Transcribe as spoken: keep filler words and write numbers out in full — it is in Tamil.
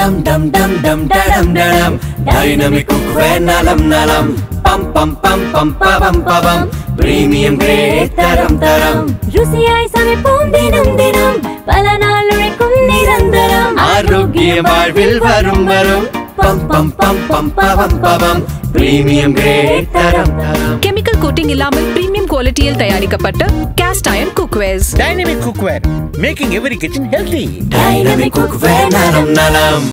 dum dum dum dum dadam dadam. Dynamic cookware nalam nalam. Pam pam pam pam pam pam. Premium grade taram taram. ருசியாய் சமைப்போம் தினம் தினம். பல நாள் உழைக்கும் நிரந்தரம். ஆரோக்கிய வாழ்வில் வரும் வரும். Pam pam pam pam pam pam. Premium grade taram taram. Chemical coating இல்லாமல் premium quality இல் தயாரிக்கப்பட்ட cast iron cookwares. Dynamic cookware, making every kitchen healthy. Dynamic cookware nalam nalam.